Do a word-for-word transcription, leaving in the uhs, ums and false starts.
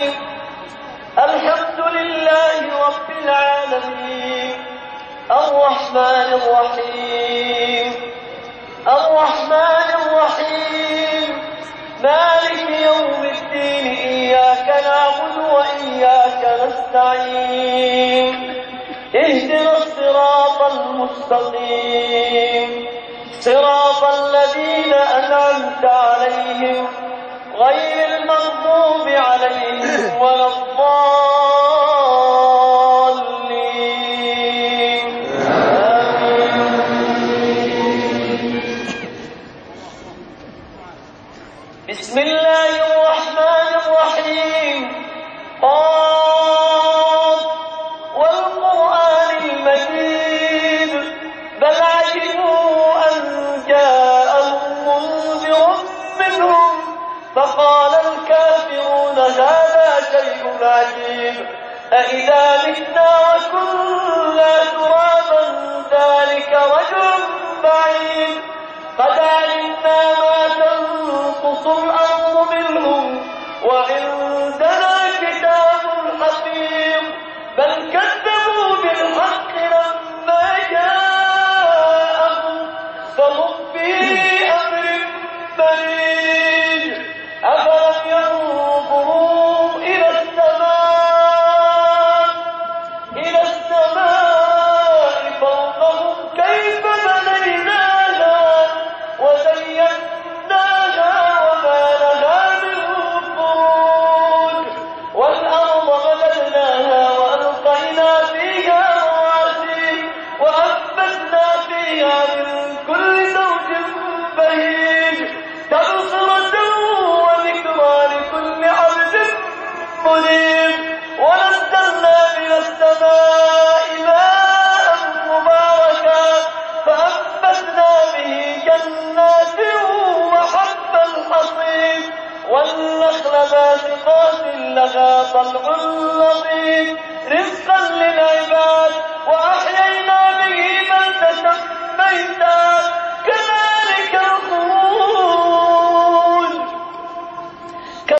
الحمد لله رب العالمين الرحمن الرحيم الرحمن الرحيم مالك يوم الدين إياك نعبد وإياك نستعين اهدنا الصراط المستقيم صراط الذين أنعمت عليهم غير المغضوب عليهم ولا الضالين آمين. بسم الله الرحمن الرحيم قاف والقرآن المجيد بل عجبوا أن جاءهم منذر منهم فقال الكافرون هذا شيء عجيب أإذا متنا وكنا ترابا ذلك رجل بعيد قد علمنا ما تنقص الأرض منهم وعندنا كتاب حفيظ بل كذبوا بالحق لما جاءهم فهم في أمر مريج أفلم ينظروا إلى السماء إلى السماء فوقهم كيف بنيناها وزيناها وما لها من فروج والأرض مددناها وألقينا فيها رواسي وأنبتنا فيها من كل زوج بهيج تبصرة وذكرى لكل عبد منيب ونزلنا من السماء ماء مباركا فأنبتنا به جنات وحب الحصيد والنخل باسقات لها طلع